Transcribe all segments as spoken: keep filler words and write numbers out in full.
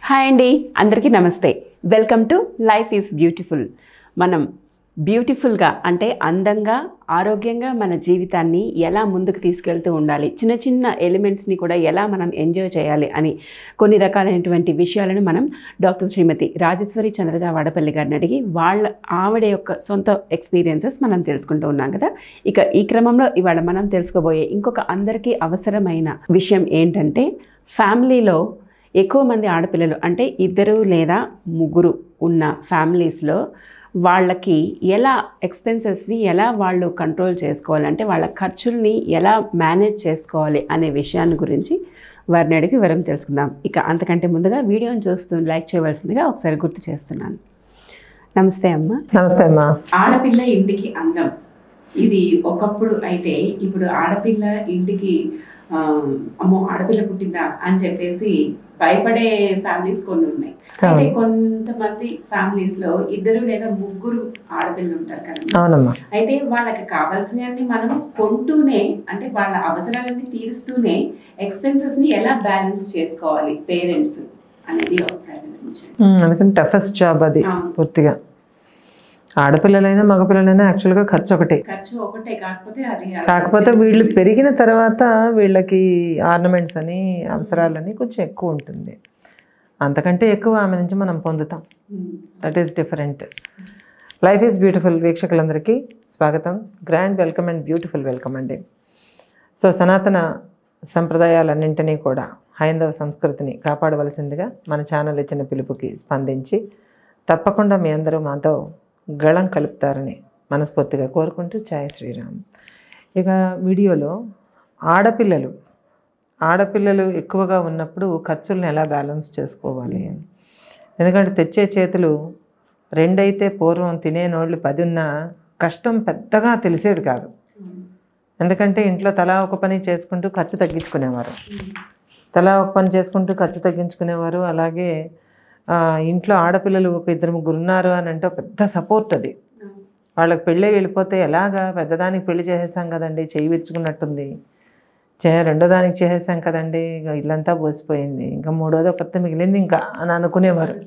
Hi అండి, అందరికీ నమస్తే. Welcome to life is beautiful. మనం బ్యూటిఫుల్గా అంటే అందంగా, ఆరోగ్యంగా మన జీవితాన్ని ఎలా ముందుకు తీసుకెళ్తూ ఉండాలి, చిన్న చిన్న ఎలిమెంట్స్ని కూడా ఎలా మనం ఎంజాయ్ చేయాలి అని కొన్ని రకాలైనటువంటి విషయాలను మనం డాక్టర్ శ్రీమతి రాజేశ్వరి చంద్రజ వాడపల్లి గారిని అడిగి వాళ్ళ ఆవిడ యొక్క సొంత ఎక్స్పీరియన్సెస్ మనం తెలుసుకుంటూ ఉన్నాం కదా. ఇక ఈ క్రమంలో ఇవాళ మనం తెలుసుకోబోయే ఇంకొక అందరికీ అవసరమైన విషయం ఏంటంటే, ఫ్యామిలీలో ఎక్కువ మంది ఆడపిల్లలు అంటే ఇద్దరు లేదా ముగ్గురు ఉన్న ఫ్యామిలీస్లో వాళ్ళకి ఎలా ఎక్స్పెన్సెస్ని ఎలా వాళ్ళు కంట్రోల్ చేసుకోవాలి, అంటే వాళ్ళ ఖర్చుల్ని ఎలా మేనేజ్ చేసుకోవాలి అనే విషయాన్ని గురించి వారిని అడిగి వివరం తెలుసుకుందాం. ఇక అంతకంటే ముందుగా వీడియోని చూస్తూ లైక్ చేయవలసిందిగా ఒకసారి గుర్తు చేస్తున్నాను. నమస్తే అమ్మ. నమస్తే అమ్మా. ఆడపిల్ల ఇంటికి అందం, ఇది ఒకప్పుడు అయితే ఇప్పుడు ఆడపిల్ల ఇంటికి అమ్మో ఆడపిల్ల పుట్టిందా అని చెప్పేసి భయపడే ఫ్యామిలీస్ కొన్ని ఉన్నాయి. అంటే కొంతమంది ఫ్యామిలీస్ లో ఇద్దరు లేదా ముగ్గురు ఆడపిల్లలు ఉంటారు కదా. అయితే వాళ్ళకి కావాల్సినవన్నీ మనం కొంటూనే, అంటే వాళ్ళ అవసరాలన్నీ తీరుస్తూనే ఎక్స్పెన్సెస్ ని ఎలా బ్యాలెన్స్ చేసుకోవాలి పేరెంట్స్ అనేది ఒకసారి వివరించండి. అందుకని టఫెస్ట్ జాబ్ అది పూర్తిగా. ఆడపిల్లలైనా మగపిల్లలైనా యాక్చువల్గా ఖర్చు ఒకటే. ఖర్చు ఒకటే కాకపోతే అది కాకపోతే వీళ్ళు పెరిగిన తర్వాత వీళ్ళకి ఆర్నమెంట్స్ అని అవసరాలని కొంచెం ఎక్కువ ఉంటుంది. అంతకంటే ఎక్కువ ఆమె నుంచి మనం పొందుతాం. That is different. Life is beautiful వీక్షకులందరికీ స్వాగతం, grand welcome and beautiful welcome అండి. సో సనాతన సంప్రదాయాలన్నింటినీ కూడా, హైందవ సంస్కృతిని కాపాడవలసిందిగా మన ఛానల్ ఇచ్చిన పిలుపుకి స్పందించి తప్పకుండా మీ అందరూ మాతో గళం కలుపుతారని మనస్ఫూర్తిగా కోరుకుంటూ జై శ్రీరామ్. ఇక వీడియోలో ఆడపిల్లలు ఆడపిల్లలు ఎక్కువగా ఉన్నప్పుడు ఖర్చులను ఎలా బ్యాలెన్స్ చేసుకోవాలి. ఎందుకంటే తెచ్చే చేతులు రెండైతే పూర్వం తినే నోళ్ళు పది ఉన్నా కష్టం పెద్దగా తెలిసేది కాదు. ఎందుకంటే ఇంట్లో తలా ఒక పని చేసుకుంటూ ఖర్చు తగ్గించుకునేవారు తలా ఒక పని చేసుకుంటూ ఖర్చు తగ్గించుకునేవారు అలాగే ఇంట్లో ఆడపిల్లలు ఒక ఇద్దరు ముగ్గురు ఉన్నారు అని అంటే పెద్ద సపోర్ట్ అది. వాళ్ళకి పెళ్ళి వెళ్ళిపోతే ఎలాగా పెద్దదానికి పెళ్లి చేసేసాం కదండి, చెయ్యి విరుచుకున్నట్టుంది, చే రెండో దానికి చేసేసాం కదండి, ఇక ఇల్లంతా పోసిపోయింది, ఇంకా మూడోది ఒకరితో మిగిలింది ఇంకా అని అనుకునేవారు.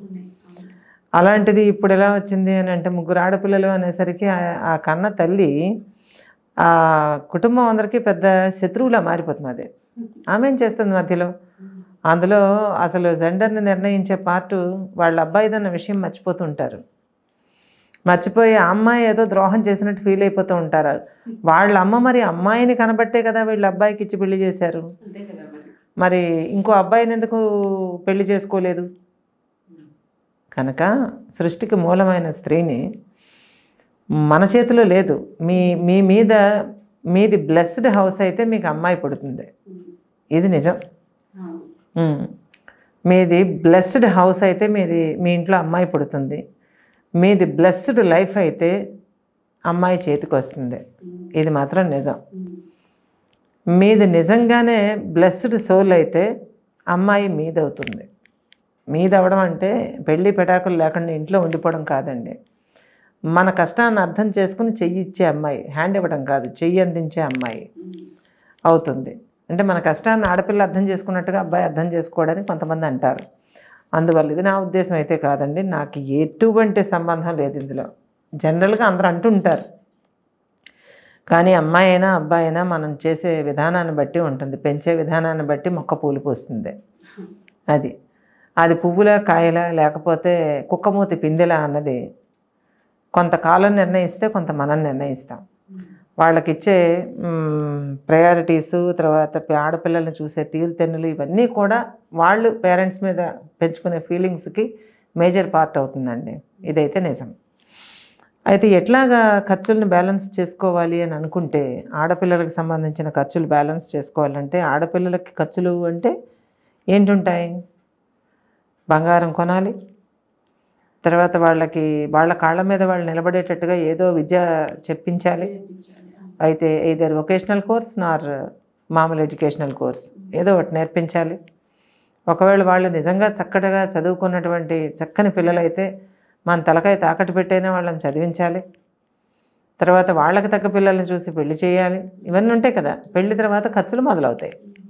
అలాంటిది ఇప్పుడు ఎలా వచ్చింది అని అంటే, ముగ్గురు ఆడపిల్లలు అనేసరికి ఆ కన్న తల్లి ఆ కుటుంబం అందరికీ పెద్ద శత్రువులా మారిపోతుంది. అది ఆమె ఏం చేస్తుంది మధ్యలో. అందులో అసలు జెండర్ని నిర్ణయించే పార్టు వాళ్ళ అబ్బాయిదన్న విషయం మర్చిపోతూ ఉంటారు. మర్చిపోయి ఆ అమ్మాయి ఏదో ద్రోహం చేసినట్టు ఫీల్ అయిపోతూ ఉంటారు. వాళ్ళ అమ్మ మరి అమ్మాయిని కనబట్టే కదా వీళ్ళ అబ్బాయికి ఇచ్చి పెళ్లి చేశారు, మరి ఇంకో అబ్బాయిని ఎందుకు పెళ్లి చేసుకోలేదు? కనుక సృష్టికి మూలమైన స్త్రీని మన చేతిలో లేదు. మీ మీ మీద మీది బ్లెస్డ్ హౌస్ అయితే మీకు అమ్మాయి పుడుతుంది, ఇది నిజం. మీది బ్లెస్డ్ హౌస్ అయితే మీది మీ ఇంట్లో అమ్మాయి పుడుతుంది. మీది బ్లెస్డ్ లైఫ్ అయితే అమ్మాయి చేతికి వస్తుంది, ఇది మాత్రం నిజం. మీది నిజంగానే బ్లెస్డ్ సోల్ అయితే అమ్మాయి మీదవుతుంది. మీదవడం అంటే పెళ్ళి పెటాకులు లేకుండా ఇంట్లో ఉండిపోవడం కాదండి. మన కష్టాన్ని అర్థం చేసుకుని చెయ్యి ఇచ్చే అమ్మాయి, హ్యాండ్ ఇవ్వడం కాదు, చెయ్యి అందించే అమ్మాయి అవుతుంది. అంటే మన కష్టాన్ని ఆడపిల్ల అర్థం చేసుకున్నట్టుగా అబ్బాయి అర్థం చేసుకోవడానికి కొంతమంది అంటారు. అందువల్ల ఇది నా ఉద్దేశం అయితే కాదండి, నాకు ఎటువంటి సంబంధం లేదు ఇందులో. జనరల్గా అందరూ అంటుంటారు, కానీ అమ్మాయి అయినా అబ్బాయి అయినా మనం చేసే విధానాన్ని బట్టి ఉంటుంది, పెంచే విధానాన్ని బట్టి మొక్క పూలు పూస్తుంది. అది అది పువ్వుల కాయలా లేకపోతే కుక్కమూతి పిందెలా అన్నది కొంతకాలం నిర్ణయిస్తే కొంత మనం నిర్ణయిస్తాం. వాళ్ళకిచ్చే ప్రయారిటీసు, తర్వాత ఆడపిల్లల్ని చూసే తీరుతెన్నులు, ఇవన్నీ కూడా వాళ్ళు పేరెంట్స్ మీద పెంచుకునే ఫీలింగ్స్కి మేజర్ పార్ట్ అవుతుందండి. ఇదైతే నిజం. అయితే ఎట్లాగా ఖర్చులను బ్యాలెన్స్ చేసుకోవాలి అని అనుకుంటే, ఆడపిల్లలకు సంబంధించిన ఖర్చులు బ్యాలెన్స్ చేసుకోవాలంటే, ఆడపిల్లలకి ఖర్చులు అంటే ఏంటుంటాయి? బంగారం కొనాలి, తర్వాత వాళ్ళకి వాళ్ళ కాళ్ళ మీద వాళ్ళు నిలబడేటట్టుగా ఏదో విద్య చెప్పించాలి. అయితే ఇదర్ వొకేషనల్ కోర్స్ నార్ మామూలు ఎడ్యుకేషనల్ కోర్స్ ఏదో ఒకటి నేర్పించాలి. ఒకవేళ వాళ్ళు నిజంగా చక్కగా చదువుకున్నటువంటి చక్కని పిల్లలైతే మన తలకాయ తాకట్టు పెట్టైనా వాళ్ళని చదివించాలి. తర్వాత వాళ్ళకి తగ్గ పిల్లల్ని చూసి పెళ్లి చేయాలి. ఇవన్నీ ఉంటాయి కదా. పెళ్లి తర్వాత ఖర్చులు మొదలవుతాయి.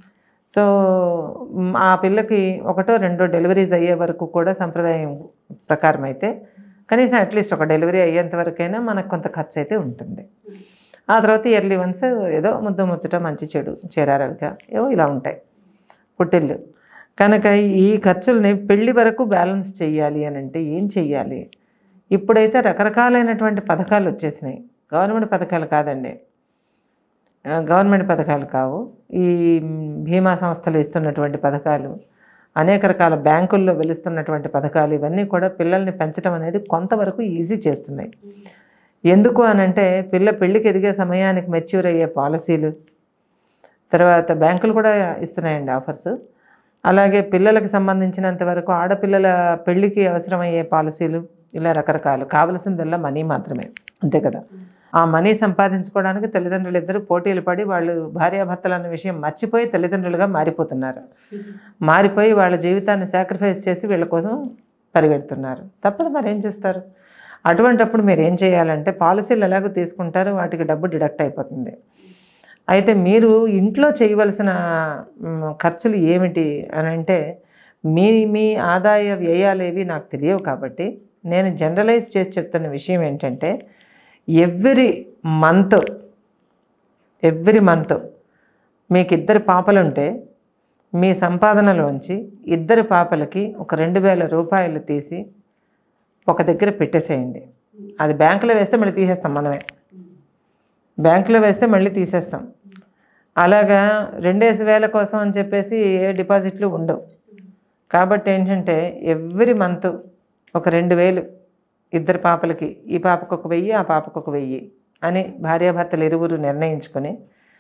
సో ఆ పిల్లకి ఒకటో రెండో డెలివరీస్ అయ్యే వరకు కూడా సంప్రదాయం ప్రకారం అయితే కనీసం అట్లీస్ట్ ఒక డెలివరీ అయ్యేంత వరకైనా మనకు కొంత ఖర్చు అయితే ఉంటుంది. ఆ తర్వాత ఇయర్లీ వన్స్ ఏదో ముద్ద ముచ్చట మంచి చెడు చేరారవిగా ఏవో ఇలా ఉంటాయి పుట్టిల్లు. కనుక ఈ ఖర్చుల్ని పెళ్లి వరకు బ్యాలెన్స్ చెయ్యాలి అని అంటే ఏం చెయ్యాలి? ఇప్పుడైతే రకరకాలైనటువంటి పథకాలు వచ్చేసినాయి. గవర్నమెంట్ పథకాలు కాదండి, గవర్నమెంట్ పథకాలు కావు, ఈ బీమా సంస్థలు ఇస్తున్నటువంటి పథకాలు, అనేక రకాల బ్యాంకుల్లో వెలుస్తున్నటువంటి పథకాలు, ఇవన్నీ కూడా పిల్లల్ని పెంచడం అనేది కొంతవరకు ఈజీ చేస్తున్నాయి. ఎందుకు అనంటే పిల్ల పెళ్ళికి ఎదిగే సమయానికి మెచ్యూర్ అయ్యే పాలసీలు, తర్వాత బ్యాంకులు కూడా ఇస్తున్నాయండి ఆఫర్స్. అలాగే పిల్లలకు సంబంధించినంత వరకు ఆడపిల్లల పెళ్ళికి అవసరమయ్యే పాలసీలు, ఇలా రకరకాలు. కావలసిందల్లా మనీ మాత్రమే, అంతే కదా. ఆ మనీ సంపాదించుకోవడానికి తల్లిదండ్రులు ఇద్దరు పోటీలు పడి వాళ్ళు భార్యాభర్తలు అన్న విషయం మర్చిపోయి తల్లిదండ్రులుగా మారిపోతున్నారు. మారిపోయి వాళ్ళ జీవితాన్ని సాక్రిఫైస్ చేసి వీళ్ళ కోసం పరిగెడుతున్నారు. తప్పదు, మరి ఏం చేస్తారు? అటువంటప్పుడు మీరు ఏం చేయాలంటే పాలసీలు ఎలాగో తీసుకుంటారో వాటికి డబ్బు డిడక్ట్ అయిపోతుంది. అయితే మీరు ఇంట్లో చేయవలసిన ఖర్చులు ఏమిటి అని అంటే మీ మీ ఆదాయ వ్యయాలేవి నాకు తెలియవు కాబట్టి నేను జనరలైజ్ చేసి చెప్తున్న విషయం ఏంటంటే ఎవ్రీ మంత్ ఎవ్రీ మంత్ మీకు ఇద్దరు పాపలుంటే మీ సంపాదనలోంచి ఇద్దరు పాపలకి ఒక రెండు వేల రూపాయలు తీసి ఒక దగ్గర పెట్టేసేయండి. అది బ్యాంకులో వేస్తే మళ్ళీ తీసేస్తాం, మనమే బ్యాంకులో వేస్తే మళ్ళీ తీసేస్తాం. అలాగా రెండేసి వేల కోసం అని చెప్పేసి ఏ డిపాజిట్లు ఉండవు. కాబట్టి ఏంటంటే ఎవ్రీ మంత్ ఒక రెండు వేలు ఇద్దరు పాపలకి, ఈ పాపకు ఒక వెయ్యి ఆ పాపకు ఒక వెయ్యి అని భార్యాభర్తలు ఇరువురు నిర్ణయించుకొని,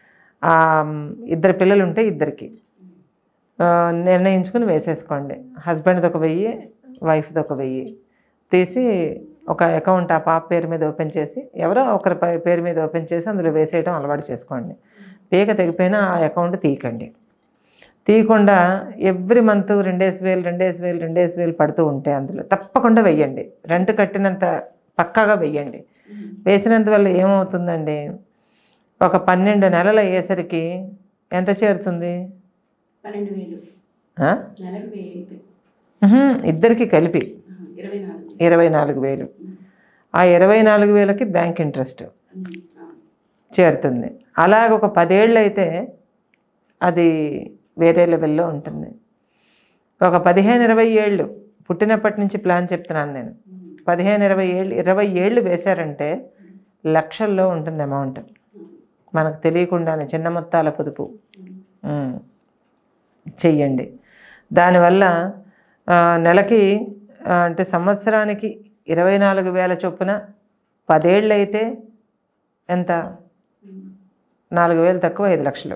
ఇద్దరు పిల్లలు ఉంటే ఇద్దరికి నిర్ణయించుకుని వేసేసుకోండి. హస్బెండ్ది ఒక వెయ్యి, వైఫ్ది ఒక వెయ్యి తీసి ఒక అకౌంట్ ఆ పాప పేరు మీద ఓపెన్ చేసి ఎవరో ఒకరి పేరు మీద ఓపెన్ చేసి అందులో వేసేయడం అలవాటు చేసుకోండి. పీక తెగిపోయినా ఆ అకౌంట్ తీయకండి. తీయకుండా ఎవ్రీ మంత్ రెండేసి వేలు రెండేసి వేలు రెండేసి వేలు పడుతూ ఉంటే అందులో తప్పకుండా వెయ్యండి. రెంట్ కట్టినంత పక్కాగా వెయ్యండి. వేసినందువల్ల ఏమవుతుందండి, ఒక పన్నెండు నెలలు అయ్యేసరికి ఎంత చేరుతుంది? ఇద్దరికి కలిపి ఇరవై నాలుగు వేలు. ఆ ఇరవై నాలుగు వేలకి బ్యాంక్ ఇంట్రెస్ట్ చేరుతుంది. అలాగ ఒక పదేళ్ళు అయితే అది వేరే లెవెల్లో ఉంటుంది. ఒక పదిహేను ఇరవై ఏళ్ళు పుట్టినప్పటి నుంచి ప్లాన్ చెప్తున్నాను నేను. పదిహేను ఇరవై ఏళ్ళు ఇరవై ఏళ్ళు వేశారంటే లక్షల్లో ఉంటుంది అమౌంట్. మనకు తెలియకుండానే చిన్న మొత్తాల పొదుపు చెయ్యండి. దానివల్ల నెలకి అంటే సంవత్సరానికి ఇరవై నాలుగు వేల చొప్పున పదేళ్ళు అయితే ఎంత? నాలుగు వేలు తక్కువ ఐదు లక్షలు.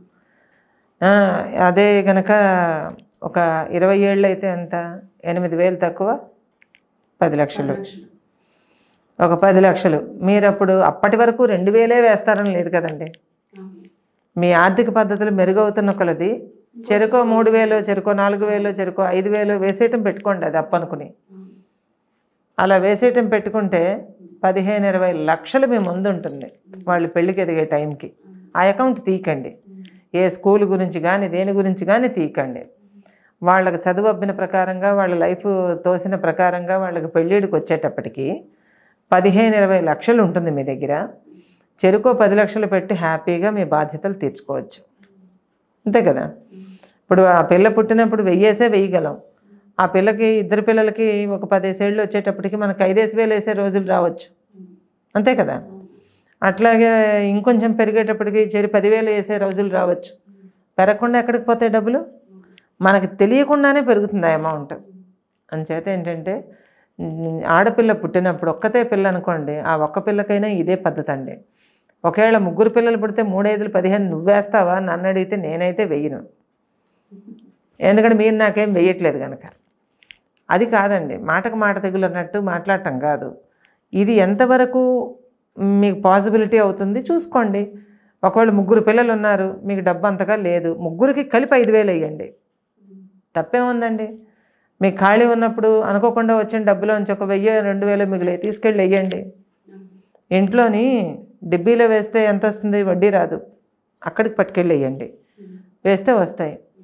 అదే కనుక ఒక ఇరవై ఏళ్ళు అయితే ఎంత? ఎనిమిది వేలు తక్కువ పది లక్షలు. ఒక పది లక్షలు మీరు అప్పుడు అప్పటి వరకు రెండు వేలే వేస్తారని లేదు కదండి. మీ ఆర్థిక పద్ధతులు మెరుగవుతున్న కొలది చెరుకో మూడు వేలు చెరుకో నాలుగు వేలు చెరుకో ఐదు వేలు వేసేయటం పెట్టుకోండి. అది అప్పనుకుని అలా వేసేయటం పెట్టుకుంటే పదిహేను ఇరవై లక్షలు మీ ముందు ఉంటుంది వాళ్ళు పెళ్ళికి ఎదిగే టైంకి. ఆ అకౌంట్ తీయకండి. ఏ స్కూల్ గురించి కానీ దేని గురించి కానీ తీయకండి. వాళ్ళకి చదువు అబ్బిన ప్రకారంగా వాళ్ళ లైఫ్ తోసిన ప్రకారంగా వాళ్ళకి పెళ్ళిడికి వచ్చేటప్పటికి పదిహేను ఇరవై లక్షలు ఉంటుంది మీ దగ్గర. చెరుకో పది లక్షలు పెట్టి హ్యాపీగా మీ బాధ్యతలు తీర్చుకోవచ్చు, అంతే కదా. ఇప్పుడు ఆ పిల్ల పుట్టినప్పుడు వెయ్యేసే వెయ్యగలం. ఆ పిల్లకి ఇద్దరు పిల్లలకి ఒక పదేసేళ్ళు వచ్చేటప్పటికి మనకు ఐదేసి వేలు వేసే రోజులు రావచ్చు, అంతే కదా. అట్లాగే ఇంకొంచెం పెరిగేటప్పటికి చెరి పదివేలు వేసే రోజులు రావచ్చు. పెరగకుండా ఎక్కడికి పోతాయి డబ్బులు? మనకి తెలియకుండానే పెరుగుతుంది ఆ అమౌంట్. అంచేత ఏంటంటే ఆడపిల్ల పుట్టినప్పుడు ఒక్కతే పిల్ల అనుకోండి, ఆ ఒక్క పిల్లకైనా ఇదే పద్ధతి అండి. ఒకవేళ ముగ్గురు పిల్లలు పుడితే మూడైదులు పదిహేను నువ్వేస్తావా నన్ను అడిగితే నేనైతే వెయ్యను. ఎందుకంటే మీరు నాకేం వెయ్యట్లేదు కనుక. అది కాదండి, మాటకు మాట తెగులు అన్నట్టు మాట్లాడటం కాదు. ఇది ఎంతవరకు మీకు పాసిబిలిటీ అవుతుంది చూసుకోండి. ఒకవేళ ముగ్గురు పిల్లలు ఉన్నారు, మీకు డబ్బు అంతగా లేదు, ముగ్గురికి కలిపి ఐదు వేలు వేయండి, తప్పేముందండి. మీకు ఖాళీ ఉన్నప్పుడు అనుకోకుండా వచ్చిన డబ్బులోంచి ఒక వెయ్యి రెండు వేలు మిగిలి తీసుకెళ్ళి వేయండి. ఇంట్లోని డిబ్బీలో వేస్తే ఎంత వస్తుంది? వడ్డీ రాదు, అక్కడికి పట్టుకెళ్ళి వేయండి, వేస్తే వస్తాయి.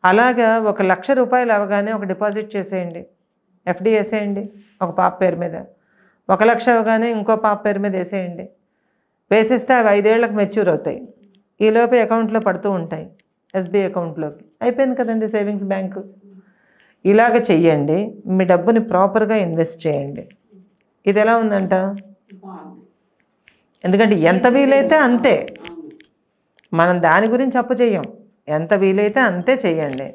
అలాగా ఒక లక్ష రూపాయలు అవగానే ఒక డిపాజిట్ చేసేయండి, ఎఫ్డి వేసేయండి ఒక పాప పేరు మీద. ఒక లక్ష అవగానే ఇంకో పాప పేరు మీద వేసేయండి. వేసేస్తే అవి ఐదేళ్లకు మెచ్యూర్ అవుతాయి. ఈలోపు అకౌంట్లో పడుతూ ఉంటాయి, ఎస్బీఐ అకౌంట్లోకి. అయిపోయింది కదండి సేవింగ్స్ బ్యాంకు. ఇలాగ చెయ్యండి. మీ డబ్బుని ప్రాపర్గా ఇన్వెస్ట్ చేయండి. ఇది ఎలా ఉందంట? ఎందుకంటే ఎంత వీలైతే అంతే, మనం దాని గురించి అప్పు చెయ్యం. ఎంత వీలైతే అంతే చెయ్యండి.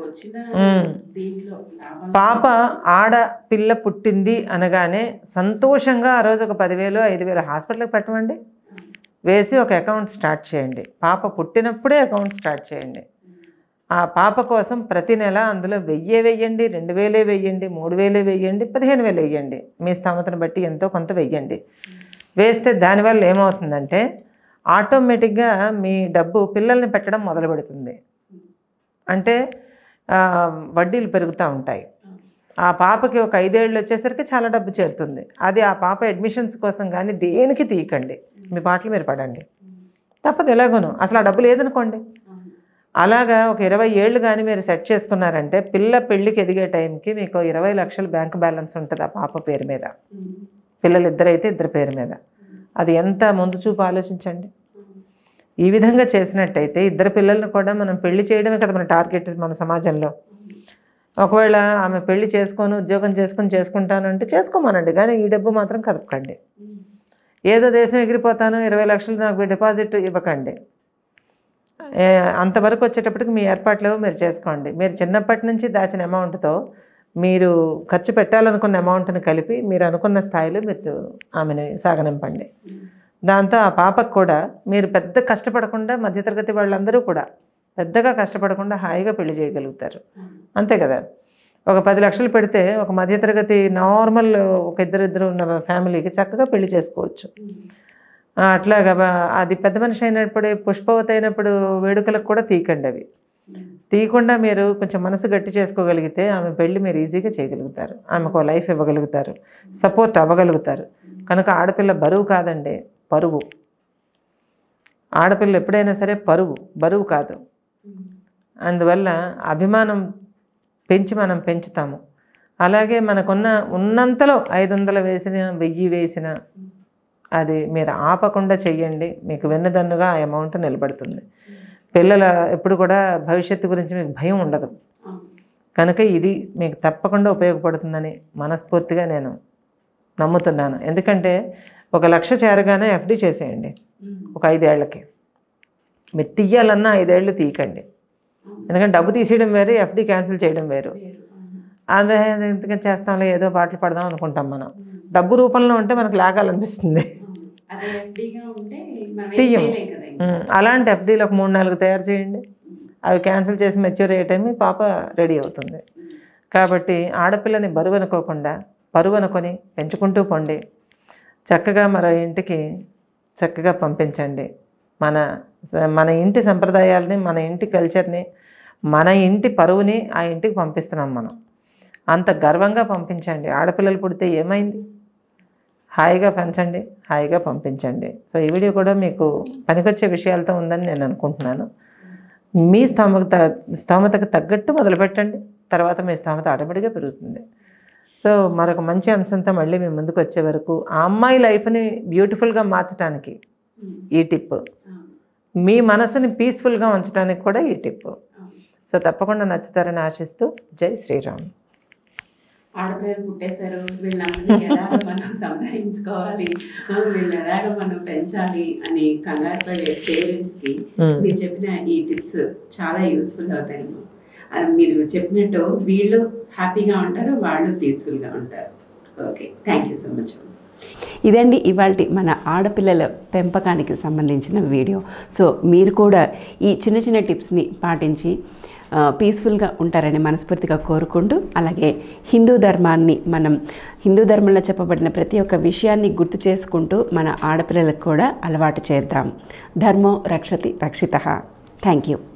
పాప ఆడ పిల్ల పుట్టింది అనగానే సంతోషంగా ఆ రోజు ఒక పదివేలు ఐదు వేలు హాస్పిటల్కి పెట్టమండి, వేసి ఒక అకౌంట్ స్టార్ట్ చేయండి. పాప పుట్టినప్పుడే అకౌంట్ స్టార్ట్ చేయండి. ఆ పాప కోసం ప్రతి నెల అందులో వెయ్యే వెయ్యండి, రెండు వేలే వెయ్యండి, మూడు వేలే వెయ్యండి, పదిహేను వేలు వెయ్యండి. మీ స్తోమతను బట్టి ఎంతో కొంత వెయ్యండి. వేస్తే దానివల్ల ఏమవుతుందంటే ఆటోమేటిక్గా మీ డబ్బు పిల్లల్ని పెట్టడం మొదలు పెడుతుంది. అంటే వడ్డీలు పెరుగుతూ ఉంటాయి. ఆ పాపకి ఒక ఐదేళ్ళు వచ్చేసరికి చాలా డబ్బు చేరుతుంది. అది ఆ పాప అడ్మిషన్స్ కోసం కానీ దేనికి తీయకండి, మీ పాటలు మీరు పడండి. తప్పదు ఎలాగోను, అసలు ఆ డబ్బు లేదనుకోండి. అలాగా ఒక ఇరవై ఏళ్ళు కానీ మీరు సెట్ చేసుకున్నారంటే పిల్ల పెళ్ళికి ఎదిగే టైంకి మీకు ఇరవై లక్షల బ్యాంక్ బ్యాలెన్స్ ఉంటుంది ఆ పాప పేరు మీద. పిల్లలు ఇద్దరైతే ఇద్దరు పేరు మీద. అది ఎంత ముందు చూపు ఆలోచించండి. ఈ విధంగా చేసినట్టయితే ఇద్దరు పిల్లల్ని కూడా మనం పెళ్లి చేయడమే కదా మన టార్గెట్ మన సమాజంలో. ఒకవేళ ఆమె పెళ్లి చేసుకొని ఉద్యోగం చేసుకొని చేసుకుంటానంటే చేసుకోమనండి, కానీ ఈ డబ్బు మాత్రం కదపకండి. ఏదో దేశం ఎగిరిపోతాను ఇరవై లక్షలు నాకు డిపాజిట్ ఇవ్వకండి. అంతవరకు వచ్చేటప్పటికి మీ ఏర్పాట్లు మీరు చేసుకోండి. మీరు చిన్నప్పటి నుంచి దాచిన అమౌంట్తో మీరు ఖర్చు పెట్టాలనుకున్న అమౌంట్ని కలిపి మీరు అనుకున్న స్థాయిలో మీరు ఆమెను సాగనింపండి. దాంతో ఆ పాపకు కూడా మీరు పెద్ద కష్టపడకుండా, మధ్యతరగతి వాళ్ళందరూ కూడా పెద్దగా కష్టపడకుండా హాయిగా పెళ్లి చేయగలుగుతారు. అంతే కదా. ఒక పది లక్షలు పెడితే ఒక మధ్యతరగతి నార్మల్ ఒక ఇద్దరిద్దరు ఉన్న ఫ్యామిలీకి చక్కగా పెళ్లి చేసుకోవచ్చు. అట్లాగా అది పెద్ద మనిషి అయినప్పుడు పుష్పవతి అయినప్పుడు వేడుకలకు కూడా తీయకండి. అవి తీయకుండా మీరు కొంచెం మనసు గట్టి చేసుకోగలిగితే ఆమె పెళ్ళి మీరు ఈజీగా చేయగలుగుతారు. ఆమెకు లైఫ్ ఇవ్వగలుగుతారు, సపోర్ట్ అవ్వగలుగుతారు. కనుక ఆడపిల్ల బరువు కాదండి, పరువు. ఆడపిల్ల ఎప్పుడైనా సరే పరువు, బరువు కాదు. అందువల్ల అభిమానం పెంచి మనం పెంచుతాము. అలాగే మనకున్న ఉన్నంతలో ఐదు వందలు వేసిన వెయ్యి వేసిన అది మీరు ఆపకుండా చెయ్యండి. మీకు వెన్నుదన్నుగా ఆ అమౌంట్ నిలబడుతుంది. పిల్లల ఎప్పుడు కూడా భవిష్యత్తు గురించి మీకు భయం ఉండదు. కనుక ఇది మీకు తప్పకుండా ఉపయోగపడుతుందని మనస్ఫూర్తిగా నేను నమ్ముతున్నాను. ఎందుకంటే ఒక లక్ష చేరగానే ఎఫ్డి చేసేయండి ఒక ఐదేళ్లకి. మీరు తీయాలన్నా ఐదేళ్ళు తీయకండి. ఎందుకంటే డబ్బు తీసేయడం వేరు, ఎఫ్డి క్యాన్సిల్ చేయడం వేరు. అదే ఎందుకని చేస్తాంలే ఏదో పాటలు పడదాం అనుకుంటాం మనం. డబ్బు రూపంలో ఉంటే మనకు లాగాలనిపిస్తుంది, తీయం. అలాంటి ఎఫ్డీలు ఒక మూడు నాలుగు తయారు చేయండి. అవి క్యాన్సిల్ చేసి మెచ్యూర్ అయ్యే టైం పాప రెడీ అవుతుంది. కాబట్టి ఆడపిల్లని బరువు అనుకోకుండా పరువు అనుకొని పెంచుకుంటూ పోండి. చక్కగా మరో ఇంటికి చక్కగా పంపించండి. మన మన ఇంటి సంప్రదాయాలని, మన ఇంటి కల్చర్ని, మన ఇంటి పరువుని ఆ ఇంటికి పంపిస్తున్నాం మనం. అంత గర్వంగా పంపించండి. ఆడపిల్లలు పుడితే ఏమైంది, హాయిగా పెంచండి, హాయిగా పంపించండి. సో ఈ వీడియో కూడా మీకు పనికొచ్చే విషయాలతో ఉందని నేను అనుకుంటున్నాను. మీ స్తోమత స్తోమతకు తగ్గట్టు మొదలుపెట్టండి, తర్వాత మీ స్తోమత ఆటోమేటిక్గా పెరుగుతుంది. సో మరొక మంచి అంశంతో మళ్ళీ మీ ముందుకు వచ్చే వరకు ఆ అమ్మాయి లైఫ్ని బ్యూటిఫుల్గా మార్చడానికి ఈ టిప్, మీ మనసుని పీస్ఫుల్గా ఉంచడానికి కూడా ఈ టిప్. సో తప్పకుండా నచ్చుతారని ఆశిస్తూ జై శ్రీరామ్. ఆడపిల్లలు పుట్టేశారు, వీళ్ళందరినీ ఎలాగ మనం సంరక్షించుకోవాలి, వీళ్ళు ఎలాగ మనం పెంచాలి అని కంగారు పడే పేరెంట్స్కి మీరు చెప్పిన ఈ టిప్స్ చాలా యూస్ఫుల్ అవుతాయి. మీరు చెప్పినట్టు వీళ్ళు హ్యాపీగా ఉంటారు, వాళ్ళు పీస్ఫుల్గా ఉంటారు. Okay, thank you so much. ఇదండి ఇవాల్టి మన ఆడపిల్లల పెంపకానికి సంబంధించిన వీడియో. సో మీరు కూడా ఈ చిన్న చిన్న టిప్స్ని పాటించి పీస్ఫుల్గా ఉంటారని మనస్ఫూర్తిగా కోరుకుంటూ, అలాగే హిందూ ధర్మాన్ని మనం హిందూ ధర్మంలో చెప్పబడిన ప్రతి ఒక్క విషయాన్ని గుర్తు చేసుకుంటూ మన ఆడపిల్లలకు కూడా అలవాటు చేద్దాం. ధర్మో రక్షతి రక్షితః. Thank you.